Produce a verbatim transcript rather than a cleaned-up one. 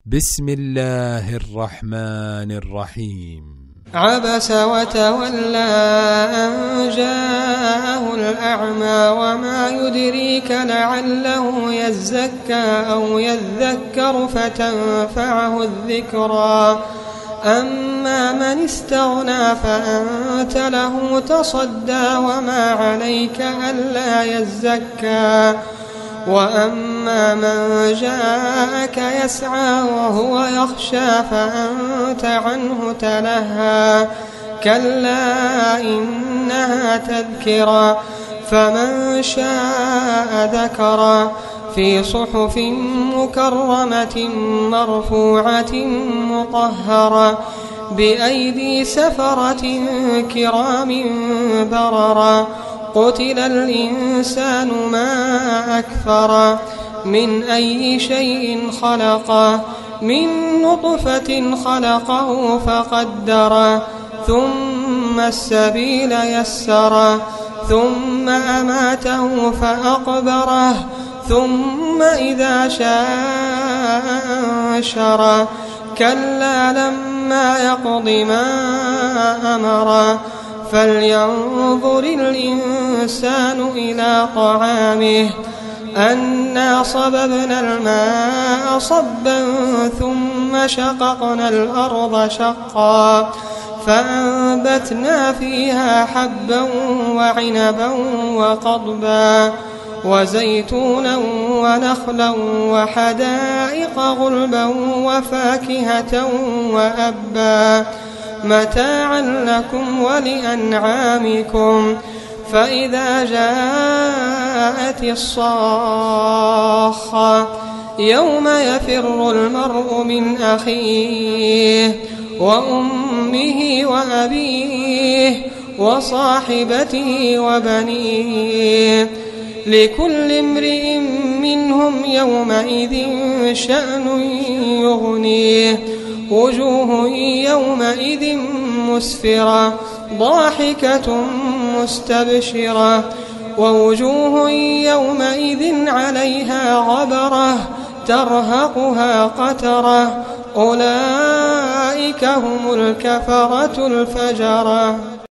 بسم الله الرحمن الرحيم. عبس وتولى أن جاءه الأعمى وما يدريك لعله يزكى أو يذكر فتنفعه الذكرى أما من استغنى فأنت له تصدى وما عليك ألا يزكى وأما من جاءك يسعى وهو يخشى فأنت عنه تلهى كلا إنها تذكرة فمن شاء ذكرى في صحف مكرمة مرفوعة مطهرة بأيدي سفرة كرام بررة قتل الإنسان ما أكفر من أي شيء خلقه من نطفة خلقه فقدر ثم السبيل يسره ثم أماته فأقبره ثم إذا شاء أنشره كلا لما يقض ما أمره فلينظر الإنسان إلى طعامه أنا صببنا الماء صبا ثم شققنا الأرض شقا فأنبتنا فيها حبا وعنبا وقضبا وزيتونا ونخلا وحدائق غلبا وفاكهة وأبا متاعا لكم ولأنعامكم فإذا جاءت الصاخة يوم يفر المرء من أخيه وأمه وأبيه وصاحبته وبنيه لكل امرئ منهم يومئذ شأن يغنيه وجوه يومئذ مسفرة ضاحكة مستبشرة ووجوه يومئذ عليها غبرة ترهقها قترة أولئك هم الكفرة الفجرة.